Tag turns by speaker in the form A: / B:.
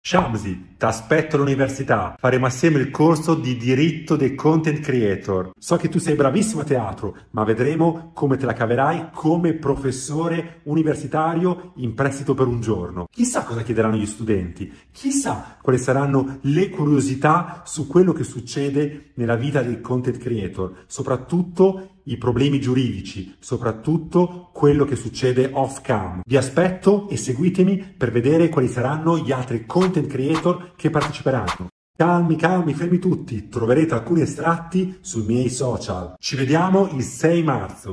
A: Shamsi, ti aspetto all'università. Faremo assieme il corso di diritto dei content creator. So che tu sei bravissimo a teatro, ma vedremo come te la caverai come professore universitario in prestito per un giorno. Chissà cosa chiederanno gli studenti, chissà quali saranno le curiosità su quello che succede nella vita del content creator, soprattutto i problemi giuridici, soprattutto quello che succede off cam. Vi aspetto e seguitemi per vedere quali saranno gli altri content creator che parteciperanno. Calmi, fermi tutti, troverete alcuni estratti sui miei social. Ci vediamo il 6 marzo.